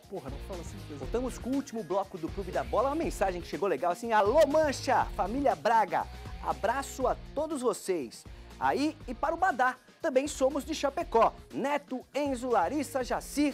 Porra, não fala assim. Voltamos com o último bloco do Clube da Bola. Uma mensagem que chegou legal assim. Alô, Mancha, família Braga. Abraço a todos vocês. Aí e para o Badá. Também somos de Chapecó. Neto, Enzo, Larissa, Jacir.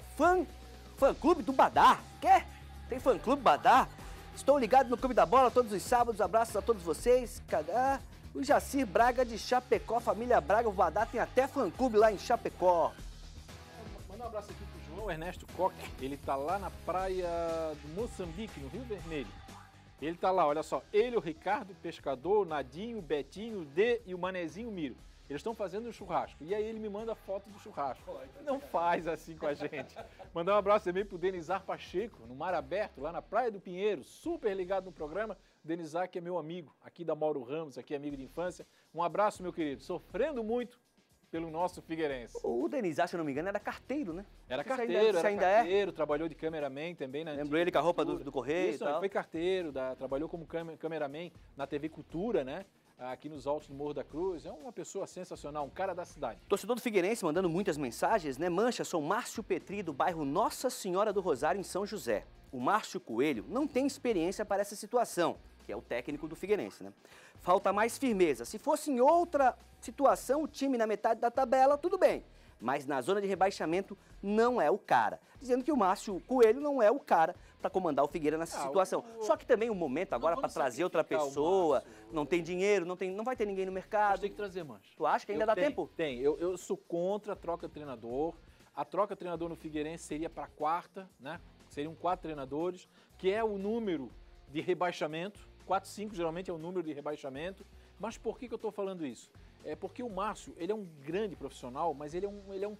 Fã-clube do Badá. Quê? Tem fã-clube Badá? Estou ligado no Clube da Bola todos os sábados. Abraços a todos vocês. Cadê? O Jacir Braga de Chapecó, família Braga. O Badá tem até fã-clube lá em Chapecó. Manda um abraço aqui pro João Ernesto Koch. Ele tá lá na praia do Moçambique, no Rio Vermelho. Ele tá lá, olha só. Ele, o Ricardo, o Pescador, o Nadinho, o Betinho, o D e o Manezinho Miro. Eles estão fazendo um churrasco. E aí ele me manda a foto do churrasco. Não faz assim com a gente. Mandar um abraço também pro Denizar Pacheco, no Mar Aberto, lá na Praia do Pinheiro. Super ligado no programa. Denizar, que é meu amigo, aqui da Mauro Ramos, aqui amigo de infância. Um abraço, meu querido. Sofrendo muito pelo nosso Figueirense. O Denizar, se eu não me engano, era carteiro, né? Era carteiro, trabalhou de cameraman também. Lembrou ele com a roupa do Correio Isso, e tal? foi carteiro, trabalhou como cameraman na TV Cultura, né? Aqui nos altos do Morro da Cruz. É uma pessoa sensacional, um cara da cidade. Torcedor do Figueirense mandando muitas mensagens, né? Mancha, sou Márcio Petri, do bairro Nossa Senhora do Rosário, em São José. O Márcio Coelho não tem experiência para essa situação, que é o técnico do Figueirense, né? Falta mais firmeza. Se fosse em outra situação, o time na metade da tabela, tudo bem. Mas na zona de rebaixamento não é o cara. Dizendo que o Márcio Coelho não é o cara para comandar o Figueira nessa situação. Só que também o momento agora para trazer outra pessoa, não tem dinheiro, não vai ter ninguém no mercado. Mas tem que trazer, Mancha. Tu acha que ainda dá tempo? Tem. Eu sou contra a troca de treinador. A troca de treinador no Figueirense seria para quarta, né? Seriam 4 treinadores, que é o número de rebaixamento. 4, 5 geralmente é o número de rebaixamento. Mas por que eu estou falando isso? É porque o Márcio, ele é um grande profissional, mas ele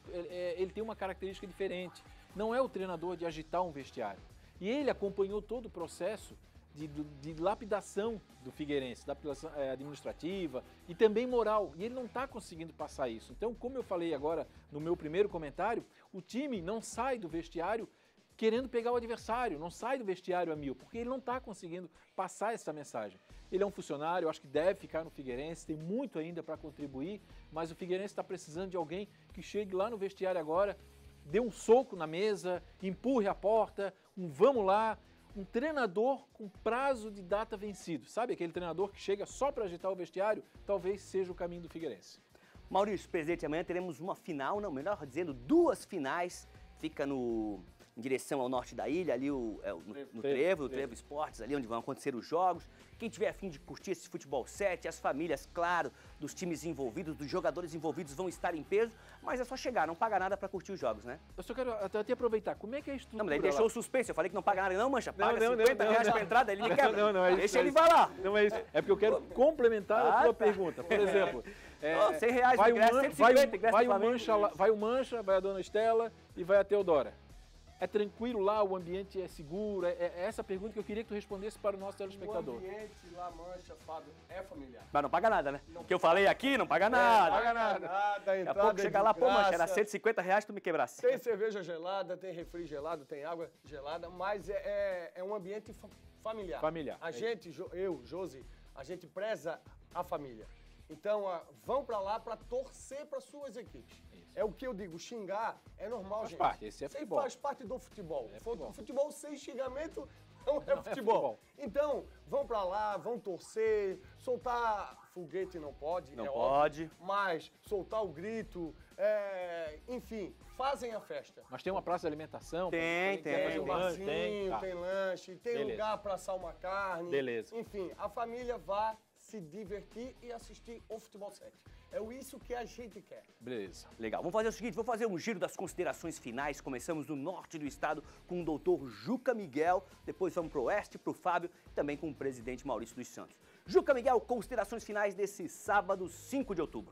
tem uma característica diferente. Não é o treinador de agitar um vestiário. E ele acompanhou todo o processo de lapidação do Figueirense, lapidação administrativa e também moral. E ele não está conseguindo passar isso. Então, como eu falei agora no meu primeiro comentário, o time não sai do vestiário querendo pegar o adversário, não sai do vestiário a mil, porque ele não está conseguindo passar essa mensagem. Ele é um funcionário, eu acho que deve ficar no Figueirense, tem muito ainda para contribuir, mas o Figueirense está precisando de alguém que chegue lá no vestiário agora, dê um soco na mesa, empurre a porta, vamos lá, um treinador com prazo de data vencido. Sabe aquele treinador que chega só para agitar o vestiário? Talvez seja o caminho do Figueirense. Maurício, presidente, amanhã teremos uma final, não, melhor dizendo, 2 finais, fica em direção ao norte da ilha, ali no Trevo Esportes, ali onde vão acontecer os jogos. Quem tiver a fim de curtir esse futebol 7, as famílias, claro, dos times envolvidos, dos jogadores envolvidos vão estar em peso, mas é só chegar, não paga nada para curtir os jogos, né? Eu só quero até aproveitar, como é que é a estrutura? Não, mas ele deixou o suspense, eu falei que não paga nada, não, Mancha, paga R$50 pra entrada, ele me quebra. Não, é isso. Deixa ele vai lá. Não é isso, é porque eu quero complementar a tua pergunta. Por exemplo, R$100 de ingresso, 150 ingresso vai o Mancha, vai a Dona Estela e vai a Teodora. É tranquilo lá, o ambiente é seguro? É essa pergunta que eu queria que tu respondesse para o nosso telespectador. O ambiente lá, Mancha, Fábio, é familiar. Mas não paga nada, né? O que eu falei aqui, não paga nada. Não paga nada. Daqui a pouco chegar lá, pô, Mancha, era R$150, tu me quebrasse. Tem cerveja gelada, tem refri gelado, tem água gelada, mas é um ambiente familiar. Familiar. A gente, Josi, a gente preza a família. Então, vão pra lá pra torcer para suas equipes. Isso. É o que eu digo, xingar é normal, faz gente. Parte, esse é futebol. Faz parte do futebol. Futebol. Futebol sem xingamento não é futebol. Então, vão pra lá, vão torcer, soltar foguete não pode, não pode. Óbvio, mas soltar o grito, enfim, fazem a festa. Mas tem uma praça de alimentação? Tem um barzinho, tem lanche, tem lugar pra assar uma carne. Beleza. Enfim, a família vai se divertir e assistir o Futebol 7. É isso que a gente quer. Beleza. Legal. Vamos fazer o seguinte, vou fazer um giro das considerações finais. Começamos no norte do estado com o doutor Juca Miguel, depois vamos pro oeste, pro Fábio, e também com o presidente Maurício dos Santos. Juca Miguel, considerações finais desse sábado, 5 de outubro.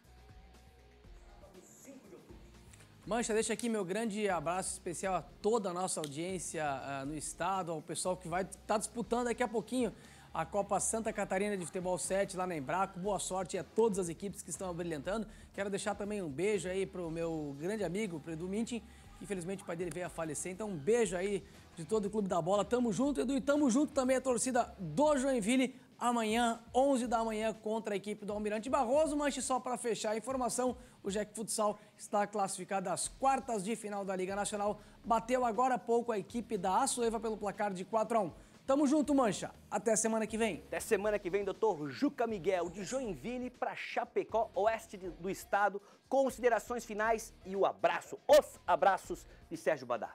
Mancha, deixa aqui meu grande abraço especial a toda a nossa audiência no estado, ao pessoal que vai estar disputando daqui a pouquinho a Copa Santa Catarina de Futebol 7 lá na Embraco. Boa sorte a todas as equipes que estão brilhantando. Quero deixar também um beijo aí pro meu grande amigo, pro Edu Mintin, que infelizmente o pai dele veio a falecer. Então um beijo aí de todo o Clube da Bola. Tamo junto, Edu, e tamo junto também a torcida do Joinville amanhã, 11 da manhã, contra a equipe do Almirante Barroso. Manche, só para fechar a informação, o Jack Futsal está classificado às quartas de final da Liga Nacional. Bateu agora há pouco a equipe da Açoeva pelo placar de 4-1. Tamo junto, Mancha. Até semana que vem. Até semana que vem, doutor Juca Miguel, de Joinville para Chapecó, oeste do estado. Considerações finais e o abraço, os abraços de Sérgio Badá.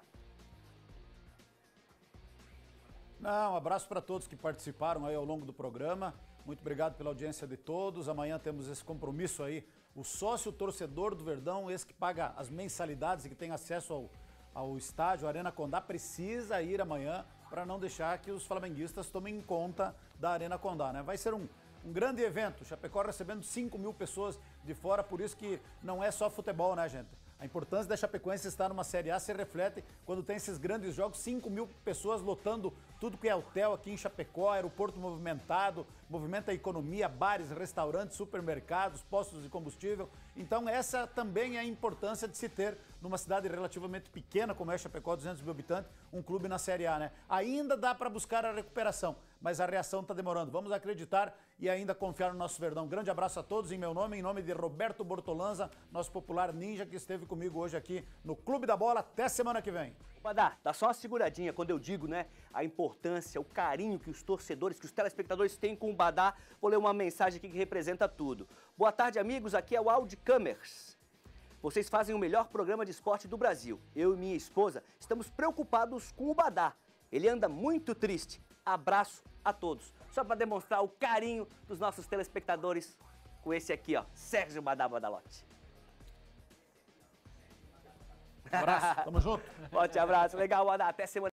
Um abraço para todos que participaram aí ao longo do programa. Muito obrigado pela audiência de todos. Amanhã temos esse compromisso aí. O sócio torcedor do Verdão, esse que paga as mensalidades e que tem acesso ao estádio Arena Condá, precisa ir amanhã para não deixar que os flamenguistas tomem conta da Arena Condá, né? Vai ser um grande evento. Chapecó recebendo 5.000 pessoas de fora, por isso que não é só futebol, né, gente? A importância da Chapecoense estar numa Série A se reflete quando tem esses grandes jogos, 5.000 pessoas lotando tudo que é hotel aqui em Chapecó, aeroporto movimentado, movimenta a economia, bares, restaurantes, supermercados, postos de combustível. Então essa também é a importância de se ter numa cidade relativamente pequena como é Chapecó, 200 mil habitantes, um clube na Série A, né? Ainda dá para buscar a recuperação, mas a reação está demorando. Vamos acreditar e ainda confiar no nosso Verdão. Grande abraço a todos em meu nome, em nome de Roberto Bortolanza, nosso popular ninja que esteve comigo hoje aqui no Clube da Bola. Até semana que vem. Badá, dá só uma seguradinha quando eu digo, né, a importância, o carinho que os torcedores, que os telespectadores têm com o Badá. Vou ler uma mensagem aqui que representa tudo. Boa tarde, amigos, aqui é o Audi Camers. Vocês fazem o melhor programa de esporte do Brasil. Eu e minha esposa estamos preocupados com o Badá. Ele anda muito triste. Abraço a todos. Só para demonstrar o carinho dos nossos telespectadores com esse aqui, ó, Sérgio Badá Badalotti. Um abraço, tamo junto. Forte abraço, legal, Badá. Até semana.